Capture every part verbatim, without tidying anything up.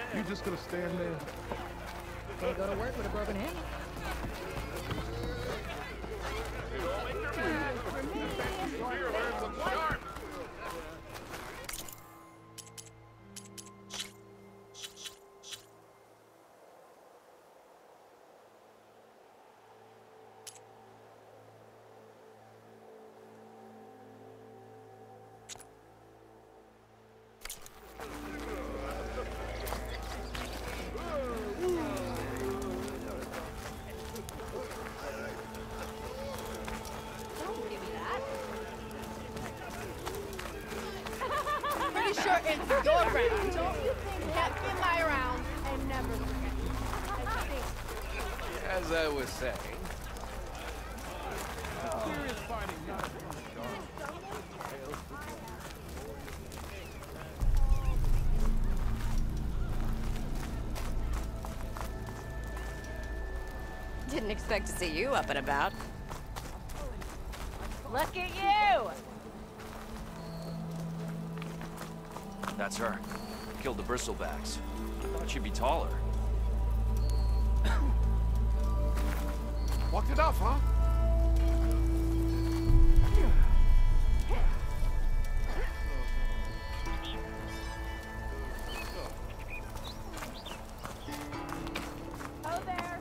You just gonna stand there? Can't go to work with a broken hand. Sure, it's your round. Don't you think that in my round and never forget? As I was saying. Serious fighting, not a Didn't expect to see you up and about. Look at you! That's her. Killed the bristlebacks. I thought she'd be taller. Walked it off, huh? Oh, there.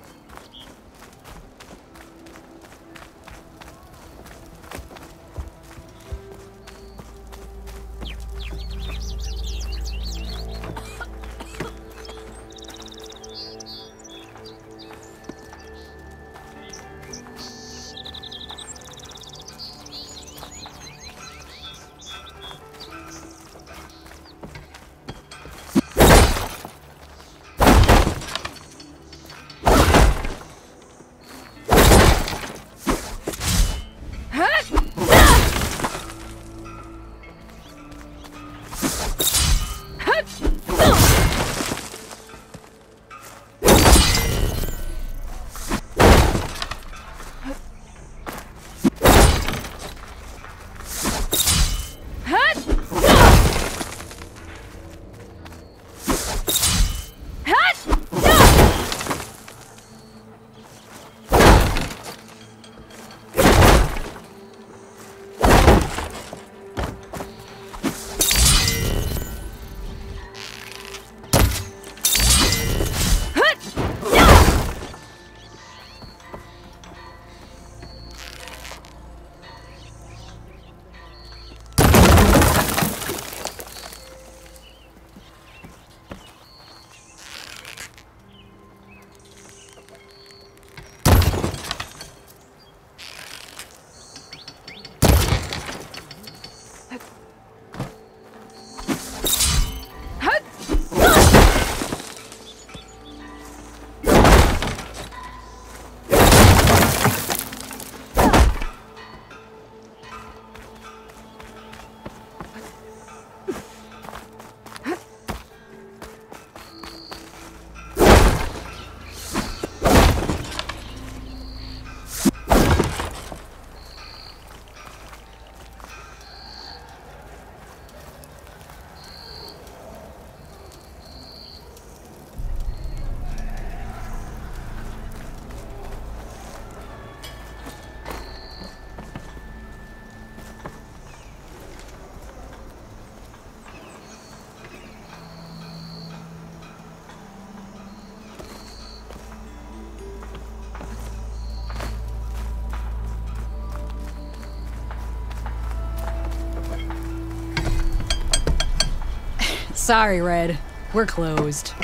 Sorry, Red. We're closed.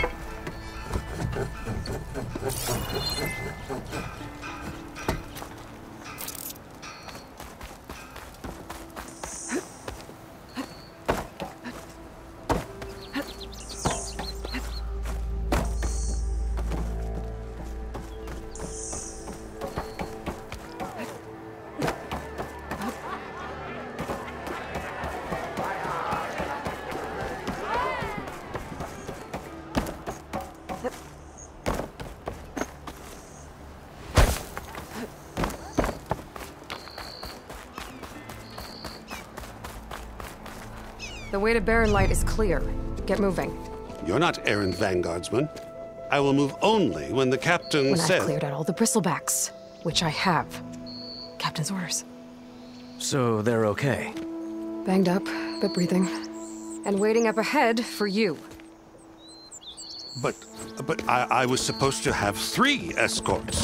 The way to Barren Light is clear. Get moving. You're not errand vanguardsman. I will move only when the captain When says... I've cleared out all the bristlebacks, which I have. Captain's orders. So they're okay? Banged up, but breathing. And waiting up ahead for you. But, but I, I was supposed to have three escorts.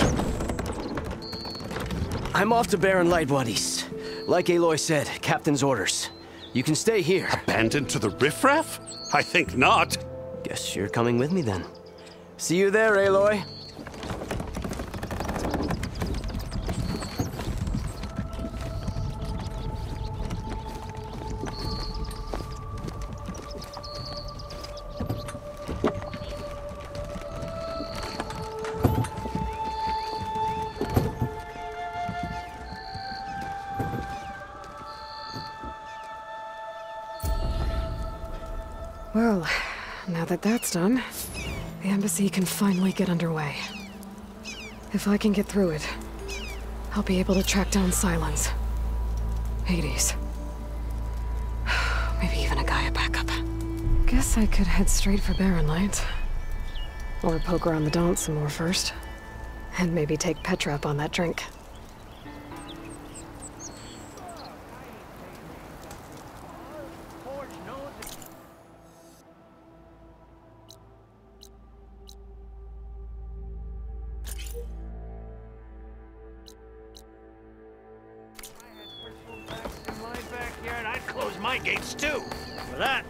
I'm off to Baron Lightbodies. Like Aloy said, Captain's orders. You can stay here. Abandoned to the riffraff? I think not. Guess you're coming with me then. See you there, Aloy. Well, now that that's done, the embassy can finally get underway. If I can get through it, I'll be able to track down Sylens. Hades. Maybe even a Gaia backup. Guess I could head straight for Barren Light. Or poke around the Daunt some more first. And maybe take Petra up on that drink. My gates too. For that.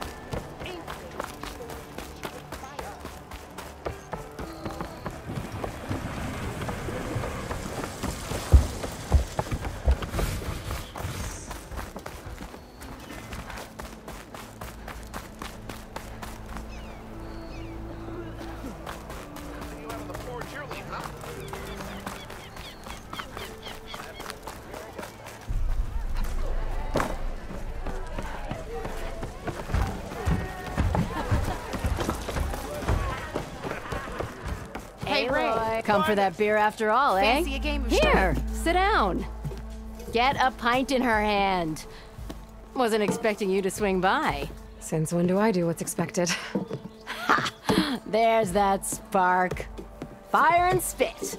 Hey, Ray. Come for that beer after all, eh? Fancy a game of Here, sit down. Get a pint in her hand. Wasn't expecting you to swing by. Since when do I do what's expected? Ha! There's that spark. Fire and spit.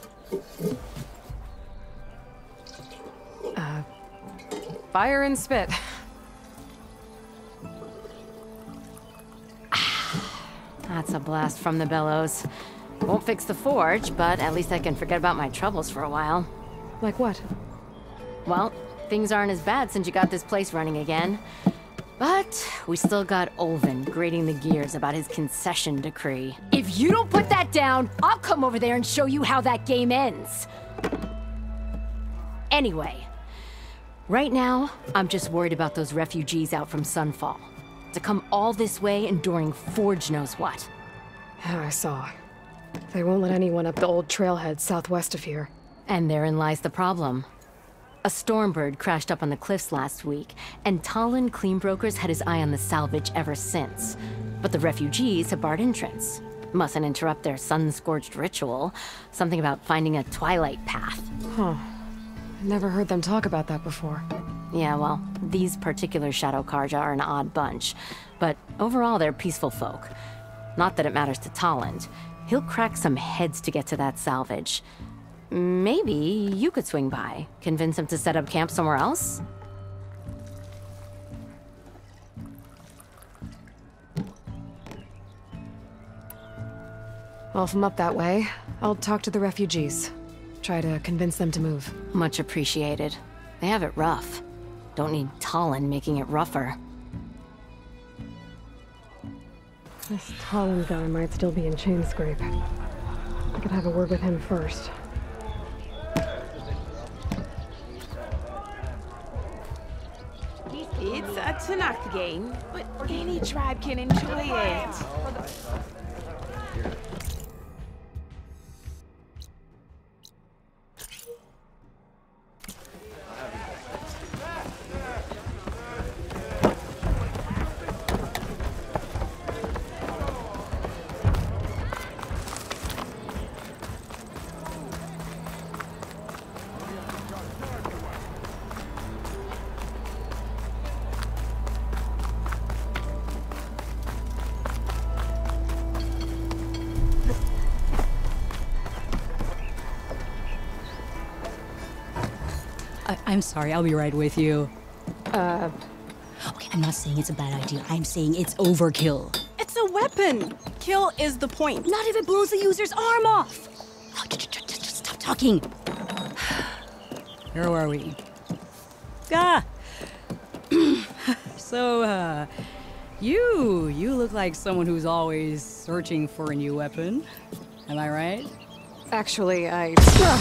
Uh, fire and spit. That's a blast from the bellows. Won't fix the forge, but at least I can forget about my troubles for a while. Like what? Well, things aren't as bad since you got this place running again. But we still got Olvin grating the gears about his concession decree. If you don't put that down, I'll come over there and show you how that game ends. Anyway, right now, I'm just worried about those refugees out from Sunfall. To come all this way enduring Forge knows what. Yeah, I saw. They won't let anyone up the old trailhead southwest of here. And therein lies the problem. A Stormbird crashed up on the cliffs last week, and Talon Cleanbrokers had his eye on the salvage ever since. But the refugees have barred entrance. Mustn't interrupt their sun-scorched ritual. Something about finding a twilight path. Huh. Never heard them talk about that before. Yeah, well, these particular Shadow Karja are an odd bunch. But overall, they're peaceful folk. Not that it matters to Talon. He'll crack some heads to get to that salvage. Maybe you could swing by, convince him to set up camp somewhere else? Well, if I'm up that way, I'll talk to the refugees. Try to convince them to move. Much appreciated. They have it rough. Don't need Talon making it rougher. This Talon guy might still be in Chainscrape. I could have a word with him first. It's a Tanaka game, but any tribe can enjoy it. I'm sorry, I'll be right with you. Uh... Okay, I'm not saying it's a bad idea. I'm saying it's overkill. It's a weapon. Kill is the point. Not if it blows the user's arm off. Oh, just, just, just stop talking. Where are we? Ah! So, uh... You, you look like someone who's always searching for a new weapon. Am I right? Actually, I...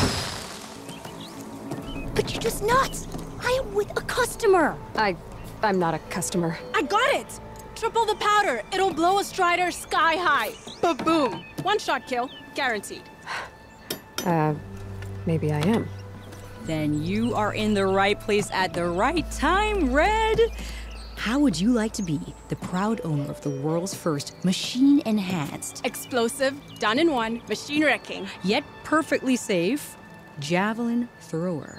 But you're just nuts! I am with a customer! I... I'm not a customer. I got it! Triple the powder. It'll blow a Strider sky high. Ba-boom. One shot kill. Guaranteed. Uh, maybe I am. Then you are in the right place at the right time, Red! How would you like to be the proud owner of the world's first machine-enhanced, Explosive, done in one, machine wrecking, yet perfectly safe, javelin thrower?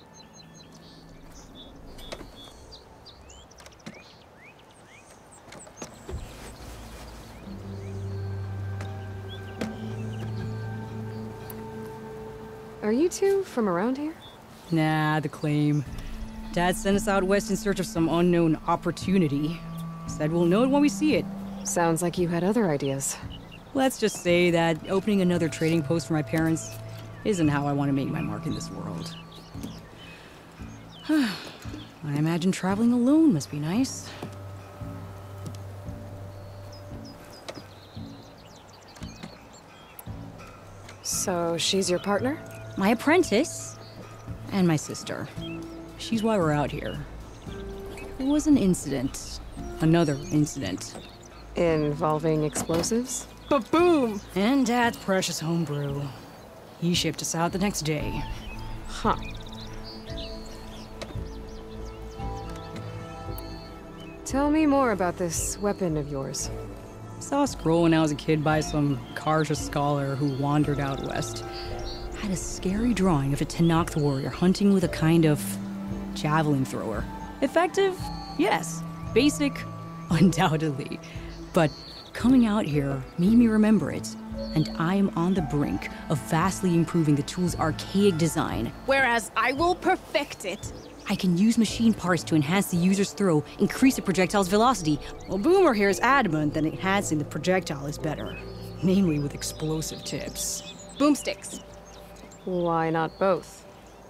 Are you two from around here? Nah, the claim. Dad sent us out west in search of some unknown opportunity. Said we'll know it when we see it. Sounds like you had other ideas. Let's just say that opening another trading post for my parents isn't how I want to make my mark in this world. I imagine traveling alone must be nice. So, she's your partner? My apprentice and my sister. She's why we're out here. There was an incident. Another incident. Involving explosives? ba-boom. And Dad's precious homebrew. He shipped us out the next day. Huh. Tell me more about this weapon of yours. Saw a scroll when I was a kid by some Karja scholar who wandered out west. Had a scary drawing of a Tenakth warrior hunting with a kind of javelin thrower. Effective? Yes. Basic? Undoubtedly. But coming out here made me remember it, and I am on the brink of vastly improving the tool's archaic design. Whereas I will perfect it. I can use machine parts to enhance the user's throw, increase the projectile's velocity. Well, Boomer here is adamant that enhancing the projectile is better. Namely with explosive tips. Boomsticks. Why not both?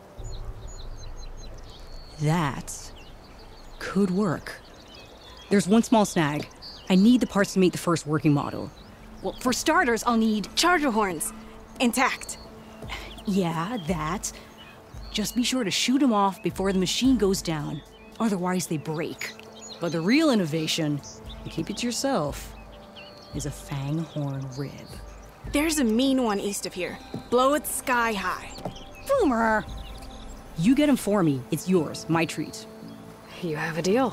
That could work. There's one small snag. I need the parts to make the first working model. Well, for starters, I'll need charger horns. Intact. Yeah, that. Just be sure to shoot them off before the machine goes down. Otherwise, they break. But the real innovation, and keep it to yourself, is a fang horn rib. There's a mean one east of here. Blow it sky high. Boomer! You get him for me. It's yours. My treat. You have a deal.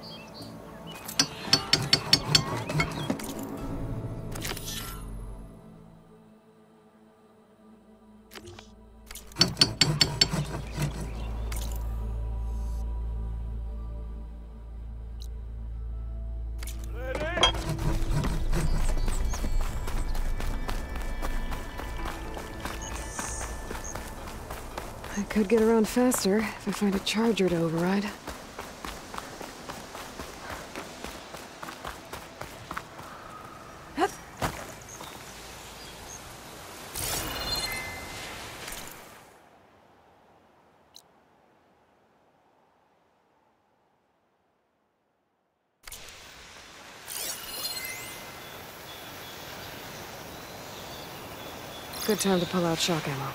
I could get around faster if I find a charger to override. Good time to pull out shock ammo.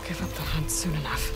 give up the hunt soon enough.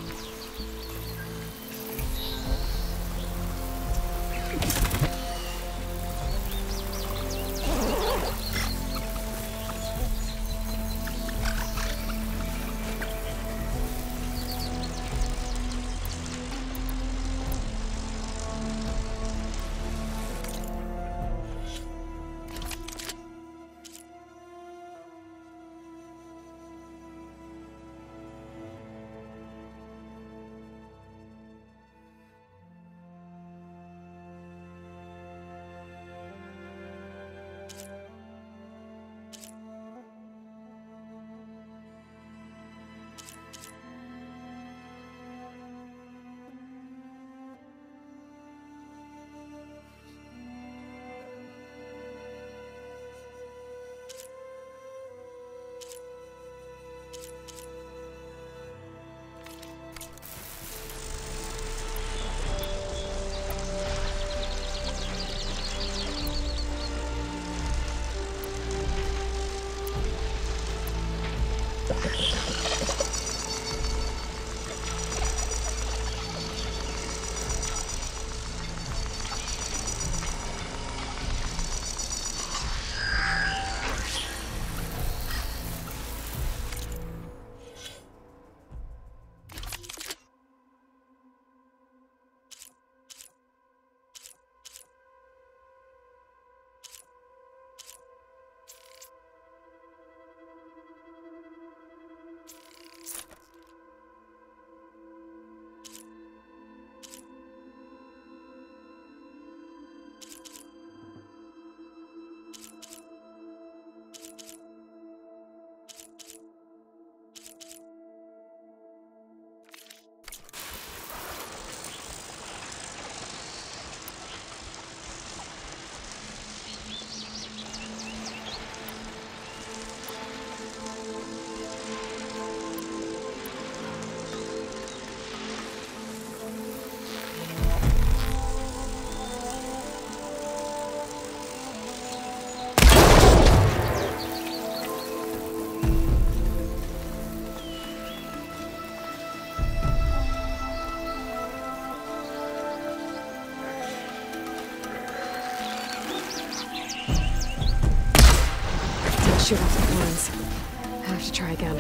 Shoot off the horns. I have to try again.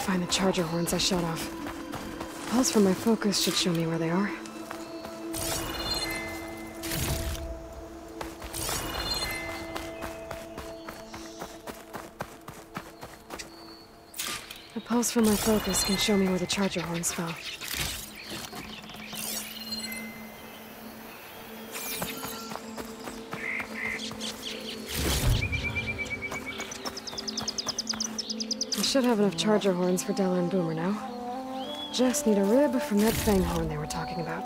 find the charger horns I shut off. Pulse from my focus should show me where they are. The pulse from my focus can show me where the charger horns fell. I should have enough charger horns for Della and Boomer now. Just need a rib from that fang horn they were talking about.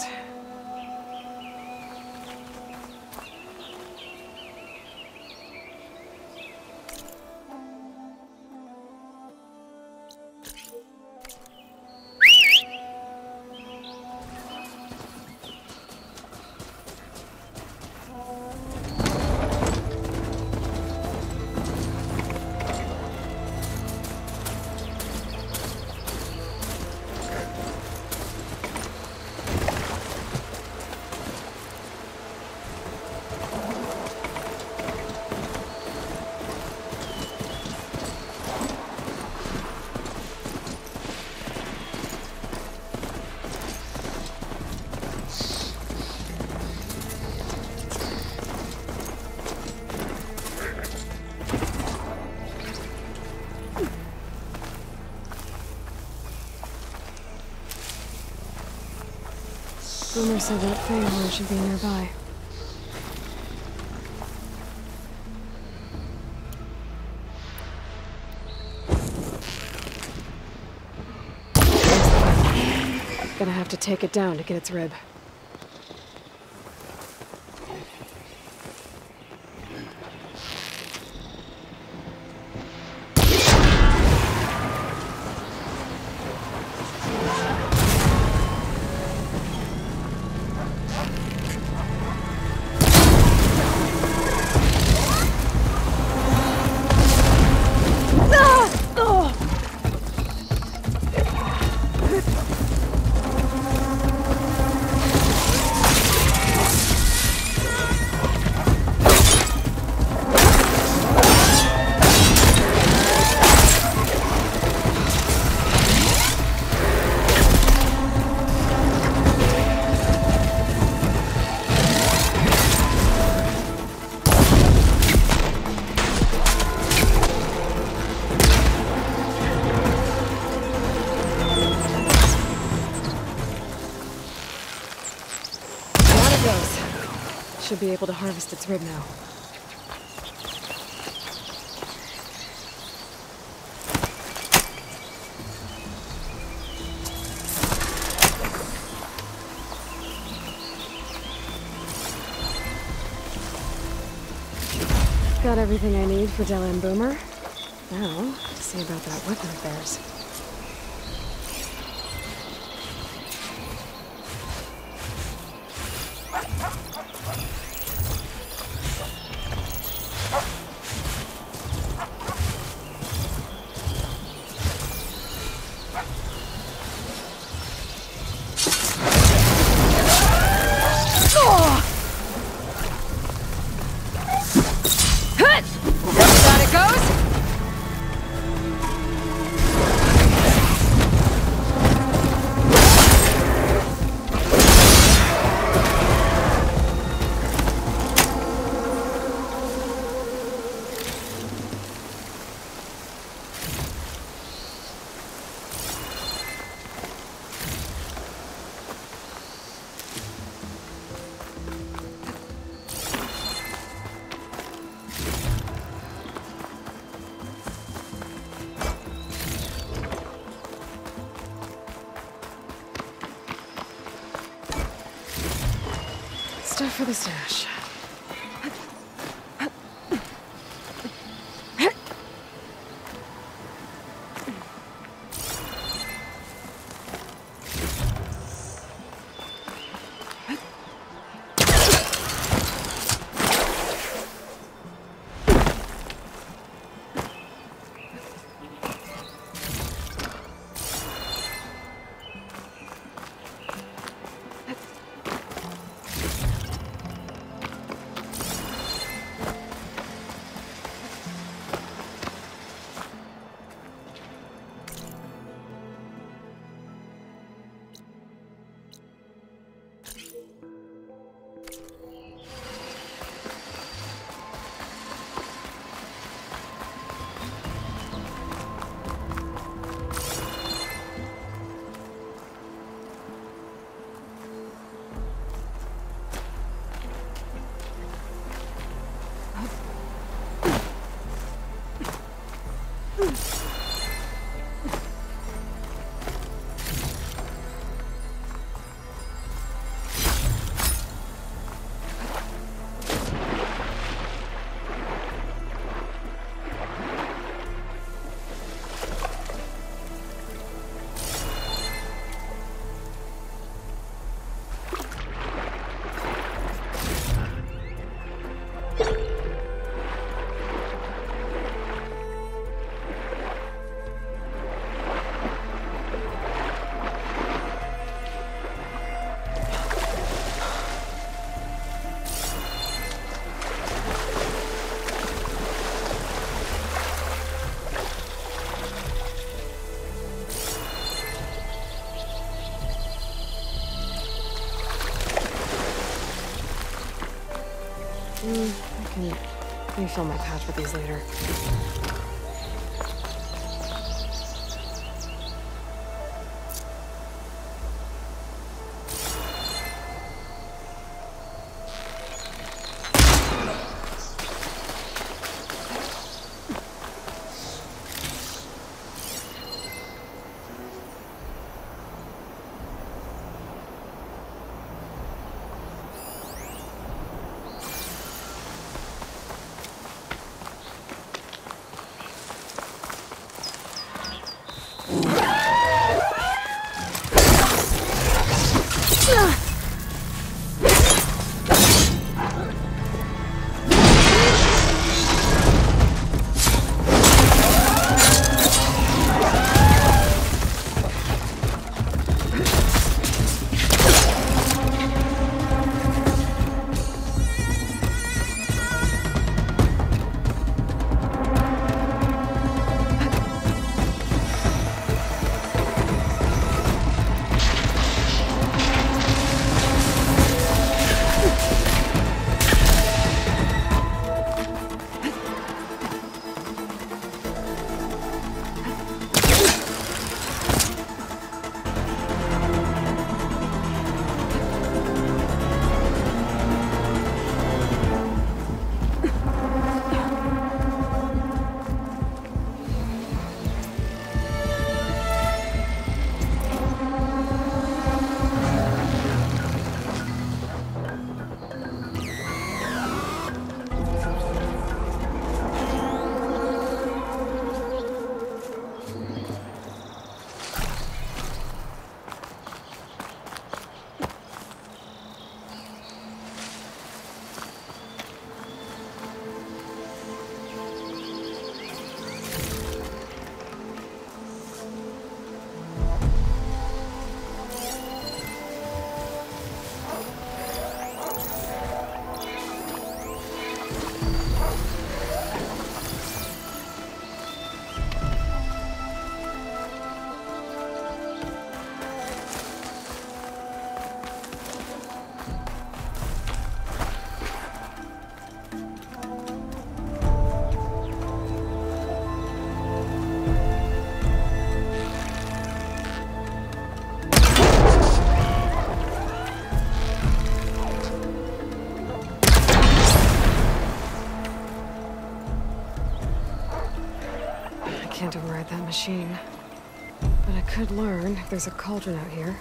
Boomer said that fang horn should be nearby. Gonna have to take it down to get its rib. Should be able to harvest its rib now. Got everything I need for Della and Boomer. Now, see about that weapon of theirs. Stuff for the stash. Mm, I can refill my pouch with these later. Can't override that machine. But I could learn if there's a cauldron out here.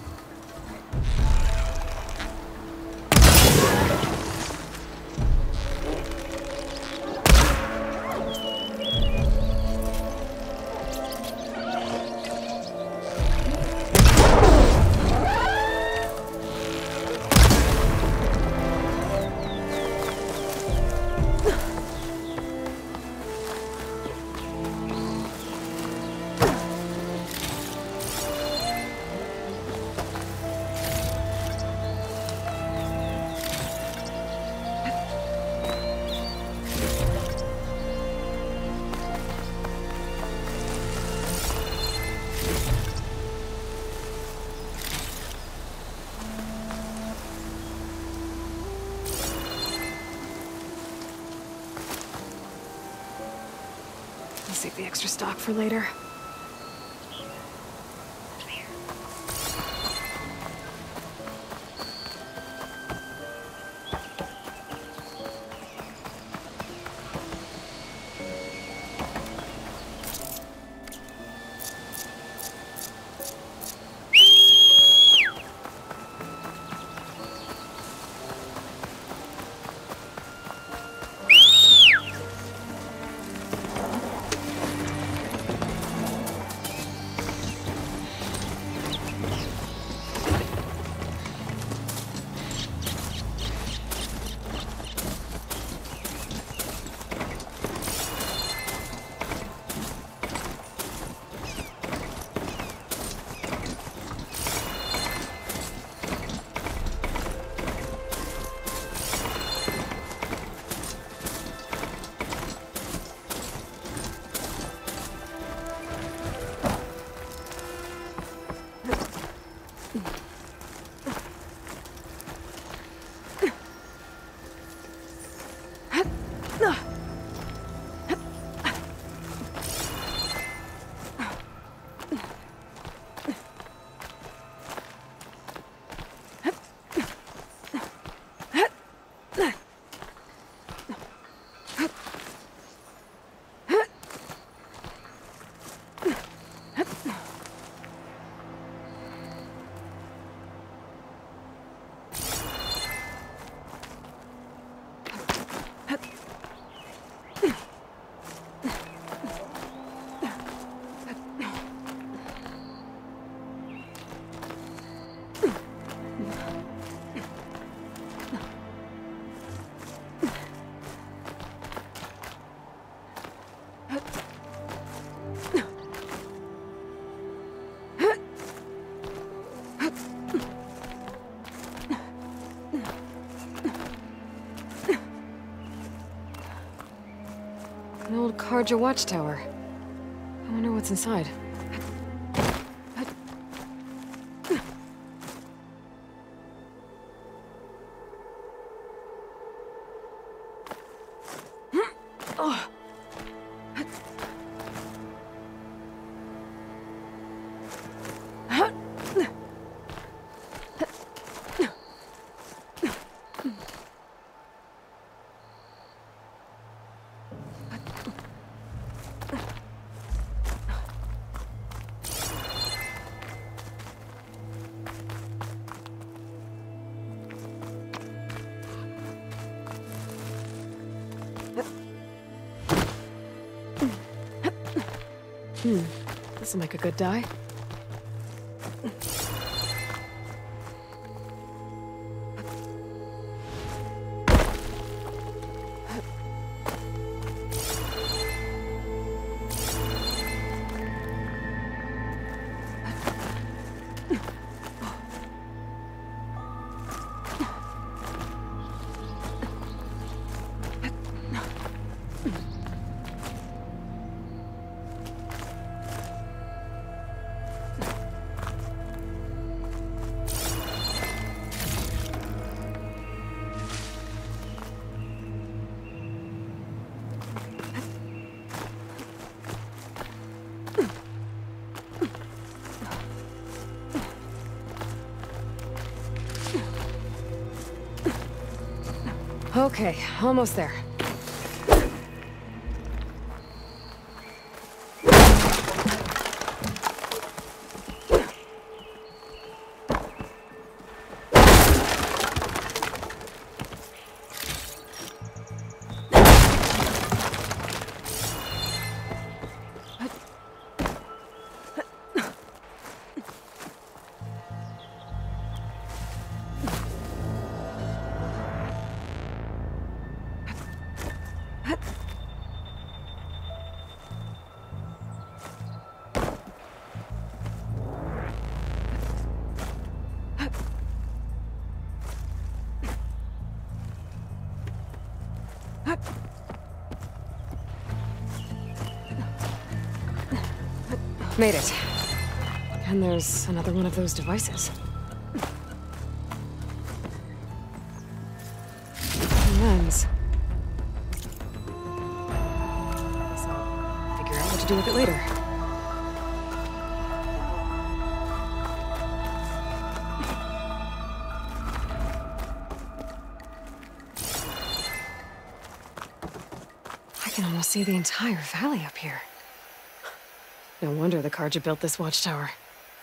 I'll save the extra stock for later. Carja watchtower. I wonder what's inside. Hmm, this'll make a good die. Okay, almost there. Made it. And there's another one of those devices. Lens. Guess I'll figure out what to do with it later. I can almost see the entire valley up here. No wonder the Carja built this watchtower.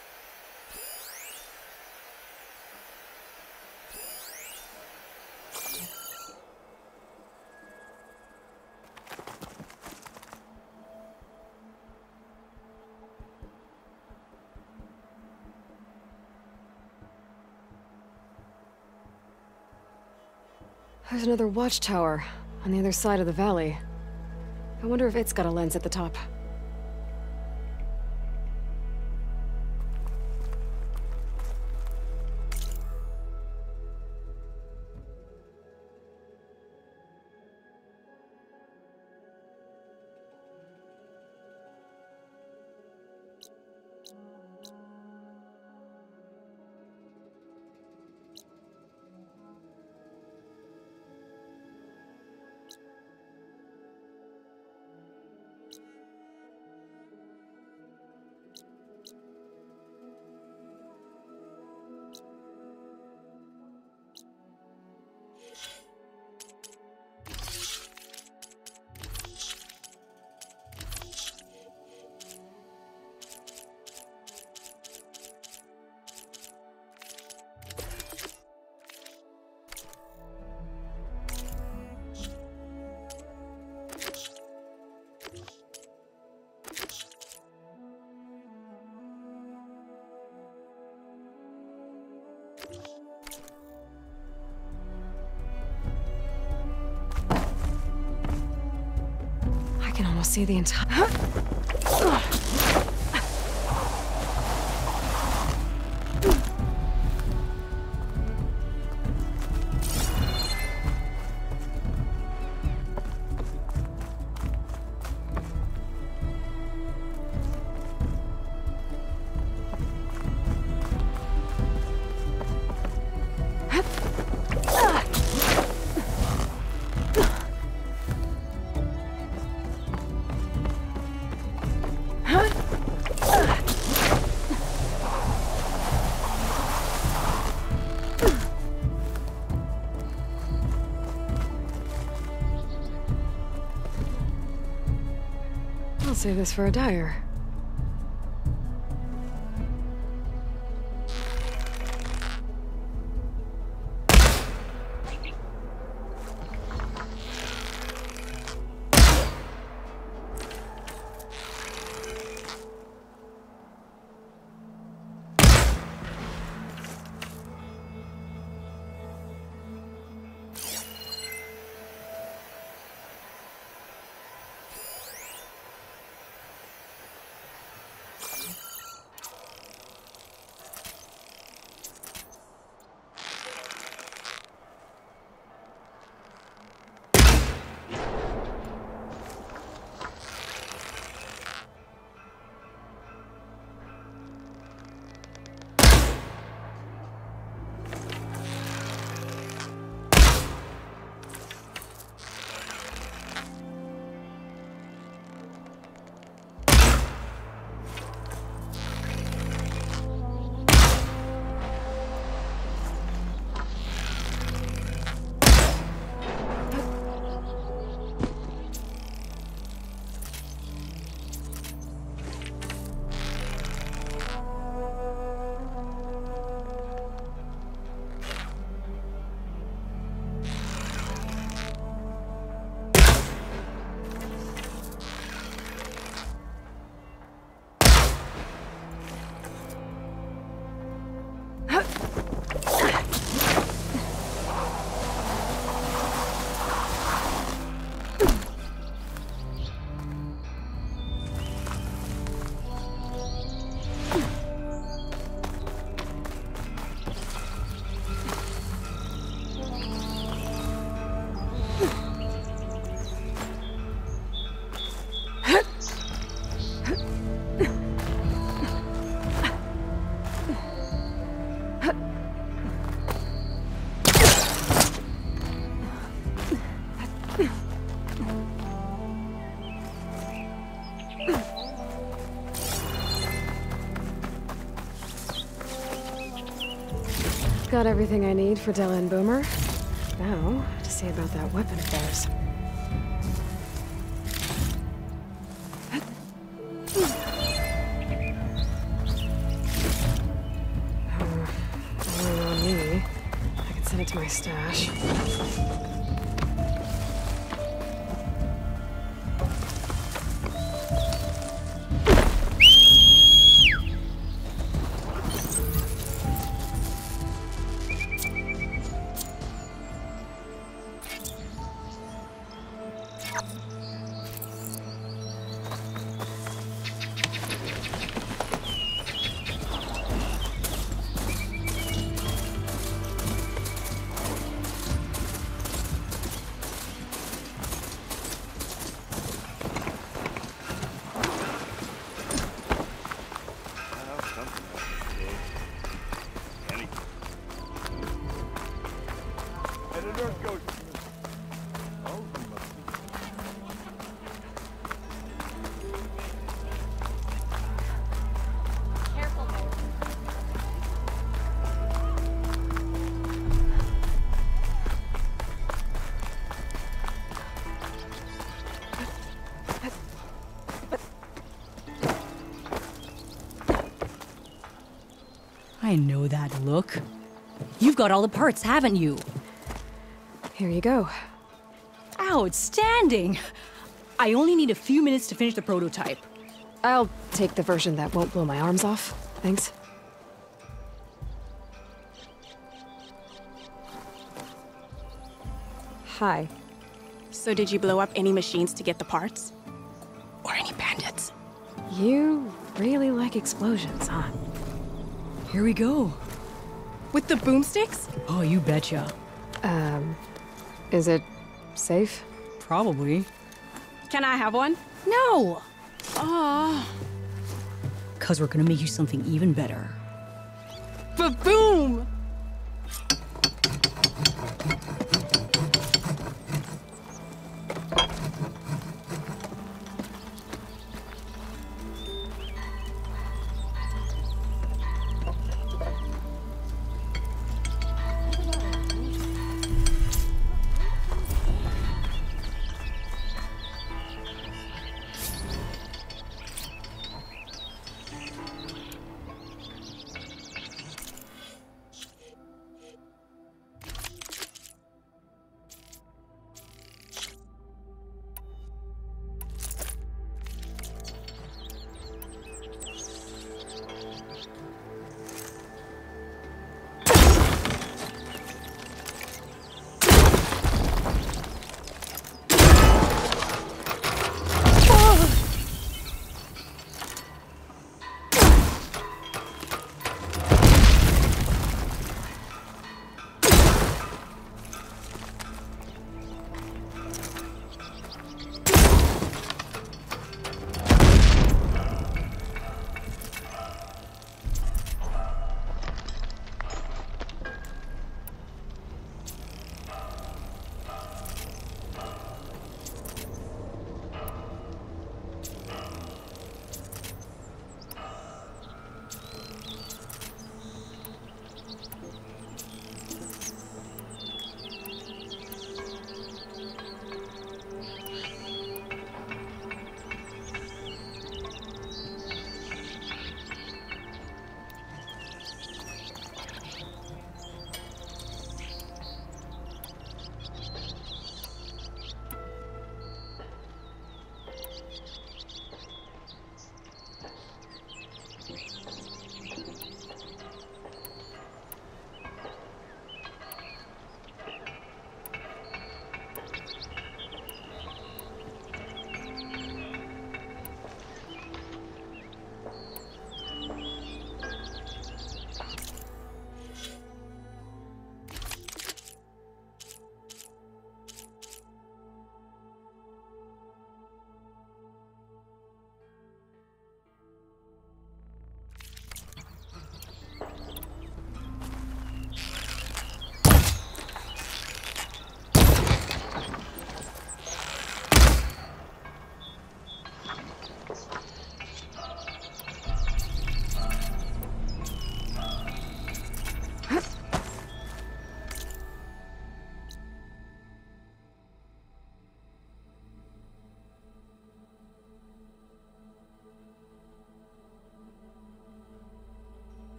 There's another watchtower on the other side of the valley. I wonder if it's got a lens at the top. I can almost see the entire... save this for a dyer. Got everything I need for Della and Boomer. Now, to see about that weapon of theirs. Uh, only on me. I can send it to my stash. I know that look. You've got all the parts, haven't you? Here you go. Outstanding! I only need a few minutes to finish the prototype. I'll take the version that won't blow my arms off. Thanks. Hi. So did you blow up any machines to get the parts? Or any bandits? You really like explosions, huh? Here we go. With the boomsticks? Oh, you betcha. Um, is it safe? Probably. Can I have one? No! Oh. Cause we're gonna make you something even better. Ba-boom!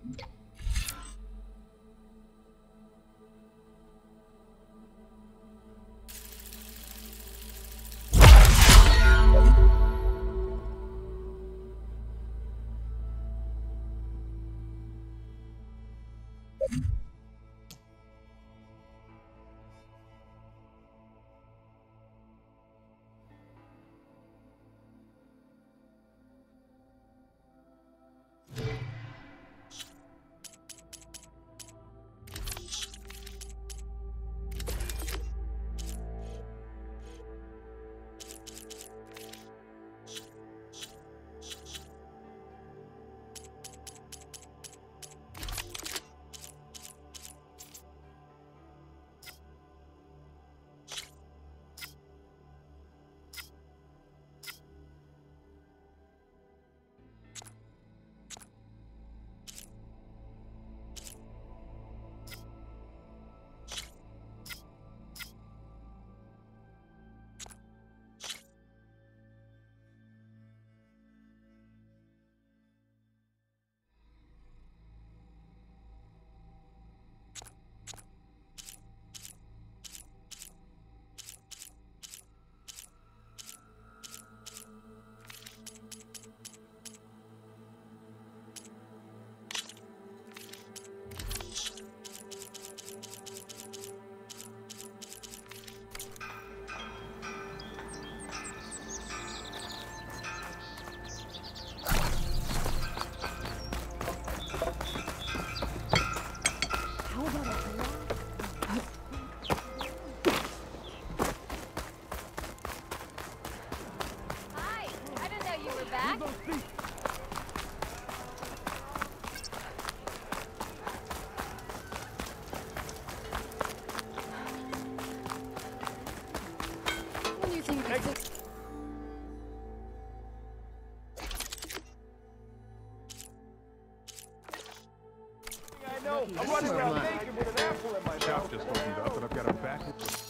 I'm running around naked with an apple in my mouth. Shop just opened up and I've got a back.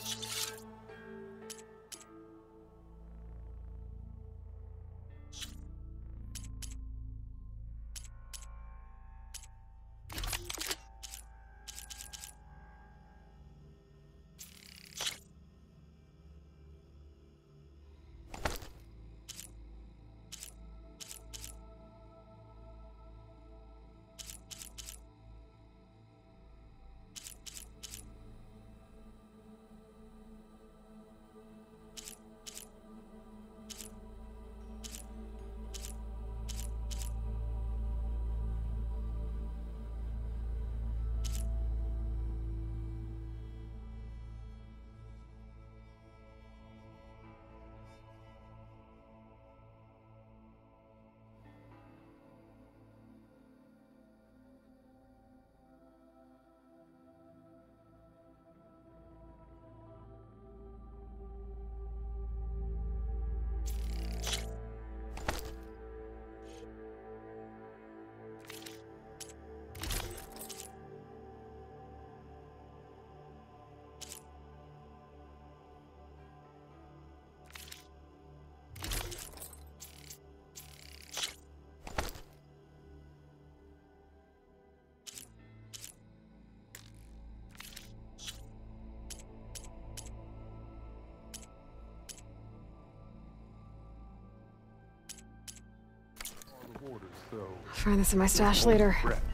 I'll find this in my stash later.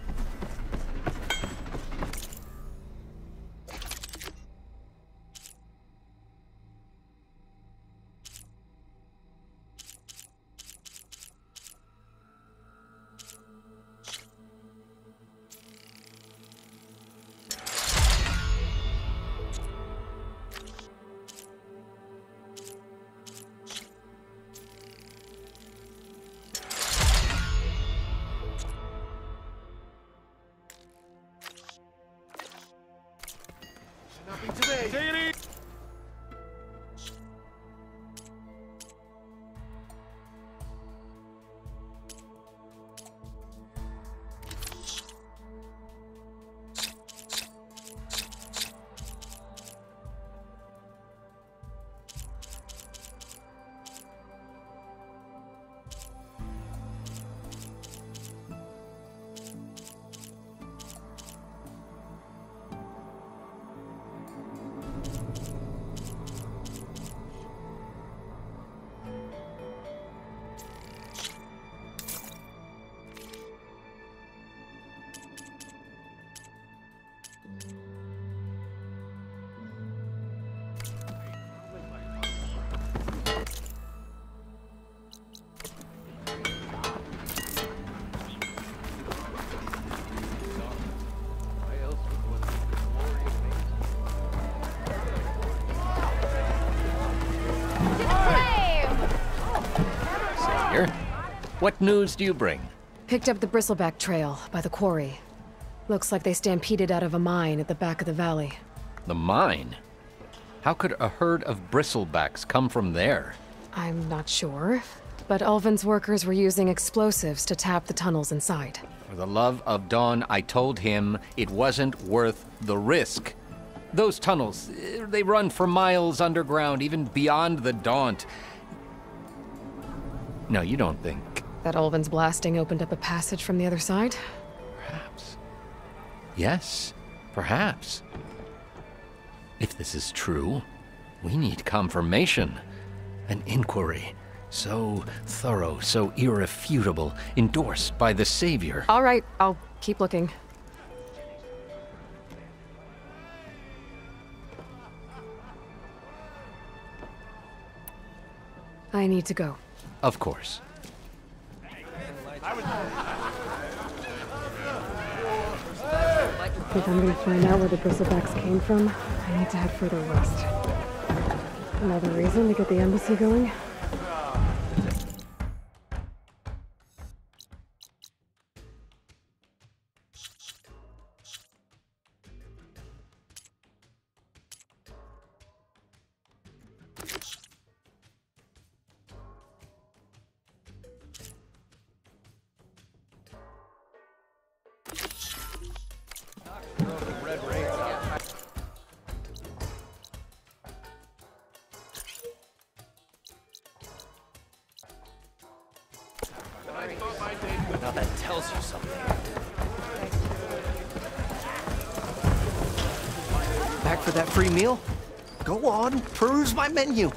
Today. Take it easy. What news do you bring? Picked up the Bristleback Trail by the quarry. Looks like they stampeded out of a mine at the back of the valley. The mine? How could a herd of bristlebacks come from there? I'm not sure, but Ulvin's workers were using explosives to tap the tunnels inside. For the love of Dawn, I told him it wasn't worth the risk. Those tunnels, they run for miles underground, even beyond the Daunt. No, you don't think... That Ulvin's blasting opened up a passage from the other side? Perhaps. Yes, perhaps. If this is true, we need confirmation. An inquiry. So thorough, so irrefutable, endorsed by the Savior. All right, I'll keep looking. I need to go. Of course. If I'm gonna find out where the Bristlebacks came from, I need to head further west. Another reason to get the embassy going? Now that tells you something. Back for that free meal? Go on, peruse my menu.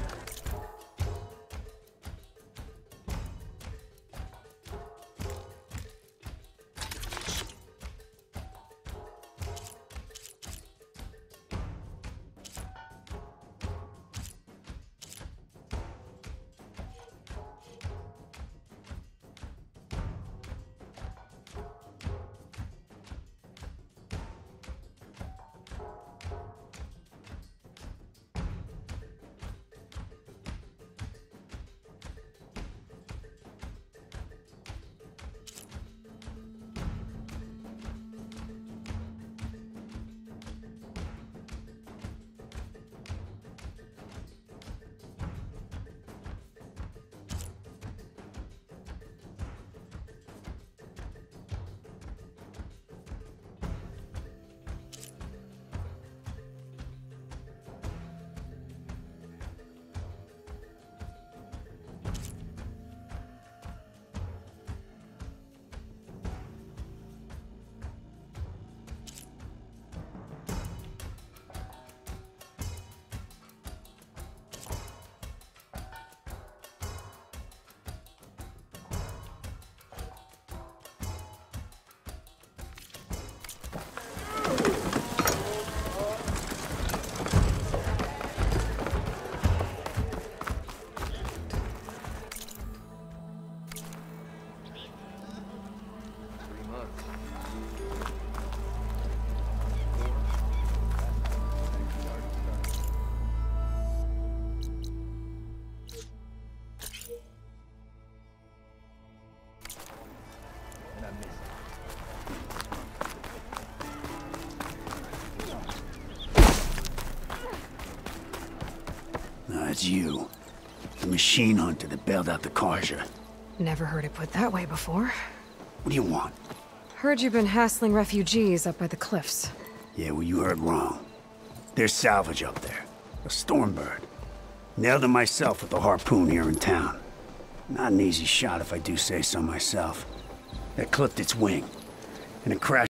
No, it's you. The machine hunter that bailed out the Carja. Never heard it put that way before. What do you want? Heard you've been hassling refugees up by the cliffs. Yeah, well, you heard wrong. There's salvage up there. A Stormbird. Nailed him myself with a harpoon here in town. Not an easy shot if I do say so myself. That clipped its wing. And it crashed